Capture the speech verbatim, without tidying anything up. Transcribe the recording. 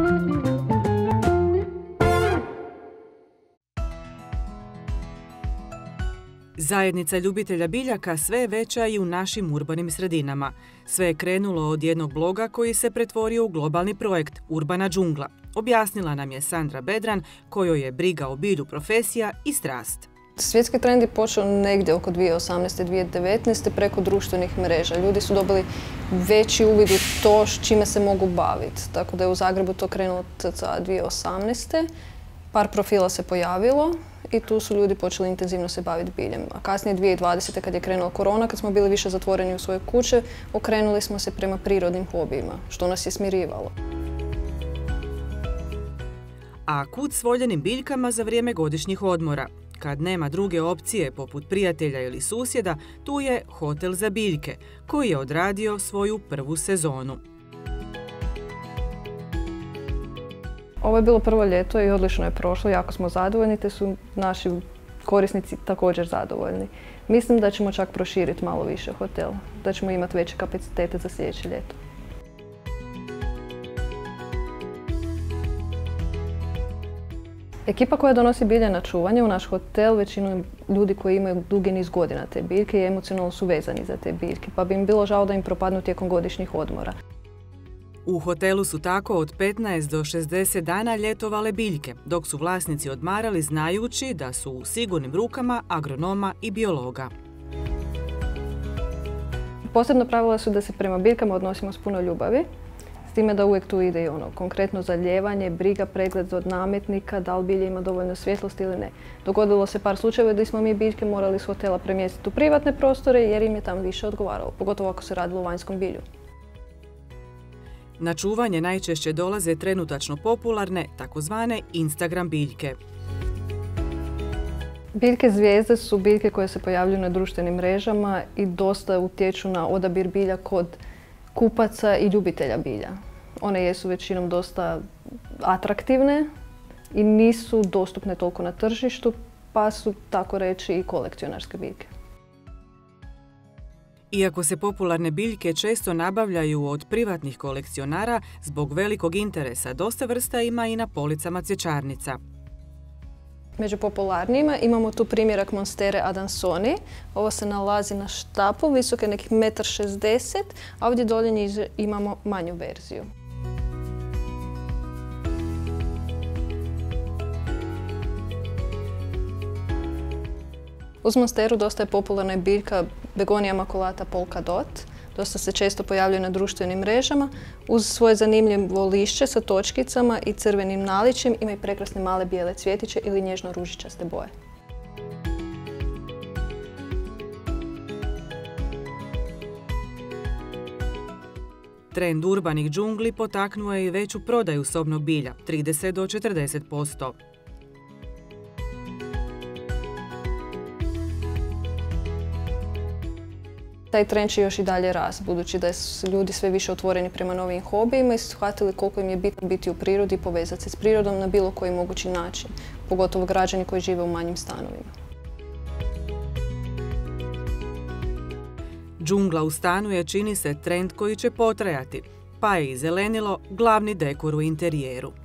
Zajednica ljubitelja biljaka sve je veća i u našim urbanim sredinama. Sve je krenulo od jednog bloga koji se pretvorio u globalni projekt Urbana džungla. Objasnila nam je Sandra Bedran, kojoj je briga o bilju profesija i strast. Svjetski trend je počeo negdje oko dvije tisuće osamnaeste. dvije tisuće devetnaeste. preko društvenih mreža. Ljudi su dobili veći uvid u to čime se mogu baviti. Tako da je u Zagrebu to krenulo dvije tisuće osamnaeste. Par profila se pojavilo i tu su ljudi počeli intenzivno se baviti biljem. A kasnije dvije tisuće dvadesete. kad je krenula korona, kad smo bili više zatvoreni u svoje kuće, okrenuli smo se prema prirodnim hobijima, što nas je smirivalo. A kud s voljenim biljkama za vrijeme godišnjih odmora? Kad nema druge opcije poput prijatelja ili susjeda, tu je Hotel za biljke, koji je odradio svoju prvu sezonu. Ovo je bilo prvo ljeto i odlično je prošlo, jako smo zadovoljni, te su naši korisnici također zadovoljni. Mislim da ćemo čak proširiti malo više hotel, da ćemo imati veće kapacitete za sljedeće ljeto. Ekipa koja donosi bilje na čuvanje u naš hotel, većinu ljudi koji imaju dugi niz godina te biljke i emocionalno su vezani za te biljke, pa bi im bilo žao da im propadnu tijekom godišnjih odmora. U hotelu su tako od petnaest do šezdeset dana ljetovale biljke, dok su vlasnici odmarali znajući da su u sigurnim rukama agronoma i biologa. Posebno pravila su da se prema biljkama odnosimo s puno ljubavi, s time da uvijek tu ide i ono konkretno zalijevanje, briga, pregled od nametnika, da li bilje ima dovoljno svjetlosti ili ne. Dogodilo se par slučajeva da smo mi biljke morali s hotela premjestiti u privatne prostore jer im je tamo više odgovaralo, pogotovo ako se radilo o vanjskom bilju. Na čuvanje najčešće dolaze trenutačno popularne takozvane Instagram biljke. Biljke zvijezde su biljke koje se pojavljuju na društvenim mrežama i dosta utječu na odabir bilja kod kupaca i ljubitelja bilja. One jesu većinom dosta atraktivne i nisu dostupne toliko na tržištu, pa su tako reći i kolekcionarske biljke. Iako se popularne biljke često nabavljaju od privatnih kolekcionara, zbog velikog interesa dosta vrsta ima i na policama cvjećarnica. Među popularnijima imamo tu primjerak Monstere adansoni. Ovo se nalazi na štapu, visok je nekih jedan šezdeset metra, a ovdje dolje niže imamo manju verziju. Uz monsteru dosta je popularna biljka Begonija maculata polka dot. Dosta se često pojavljuje na društvenim mrežama. Uz svoje zanimljivo lišće sa točkicama i crvenim naličjem ima i prekrasne male bijele cvjetiće ili nježno ružičaste boje. Trend urbanih džungli potaknuo je i veću prodaju sobnog bilja, trideset do četrdeset posto. Taj trend će još i dalje rast, budući da su ljudi sve više otvoreni prema novim hobijima i shvatili koliko im je bitno biti u prirodi i povezati se s prirodom na bilo koji mogući način, pogotovo građani koji žive u manjim stanovima. Džungla u stanu je, čini se, trend koji će potrajati, pa je i zelenilo glavni dekor u interijeru.